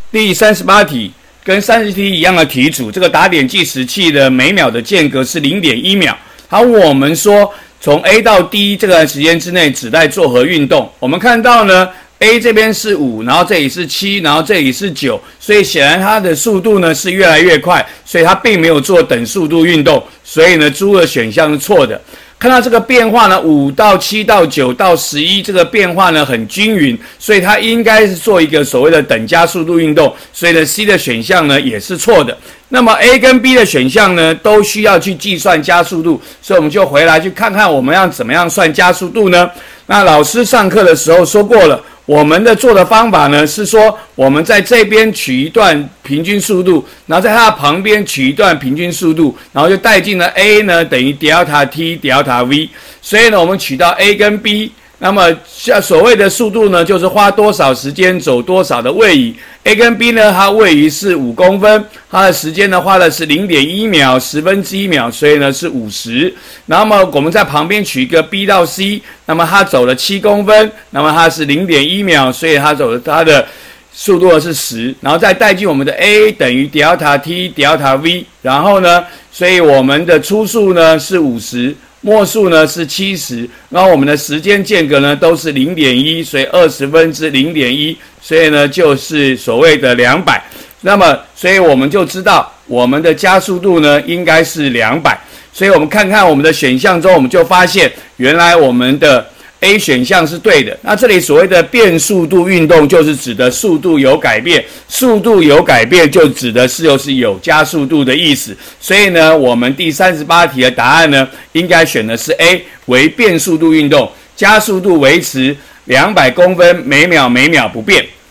第38题跟30题一样的题组，这个打点计时器的每秒的间隔是 0.1 秒。好，我们说从 A 到 D 这段时间之内只在做何运动？我们看到呢 ，A 这边是5，然后这里是7，然后这里是9，所以显然它的速度呢是越来越快，所以它并没有做等速度运动，所以呢，猪的选项是错的。看到这个变化呢，5到7到9到11，这个变化呢很均匀，所以它应该是做一个所谓的等加速度运动，所以呢 C 的选项呢也是错的。那么 A 跟 B 的选项呢都需要去计算加速度，所以我们就回来去看看我们要怎么样算加速度呢？那老师上课的时候说过了。我们的做的方法呢是说，我们在这边取一段平均速度，然后在它的旁边取一段平均速度，然后就带进了 A 呢等于 delta t delta v， 所以呢我们取到 A 跟 B， 那么像所谓的速度呢就是花多少时间走多少的位移。A 跟 B 呢它位移是5公分，它的时间呢花的是 0.1 秒1/10秒，所以呢是50。那么我们在旁边取一个 B 到 C， 那么它走了7公分，那么它是 0.1 秒，所以它的速度是10，然后再带进我们的 A 等于 delta t delta v， 然后呢，所以我们的初速呢是50，末速呢是70，然后我们的时间间隔呢都是 0.1， 所以0.20，所以呢就是所谓的200。那么，所以我们就知道我们的加速度呢应该是200。所以我们看看我们的选项中，我们就发现原来我们的 A 选项是对的。那这里所谓的变速度运动，就是指的速度有改变，速度有改变就指的是又是有加速度的意思。所以呢，我们第38题的答案呢，应该选的是 A， 为变速度运动，加速度维持200公分每秒不变。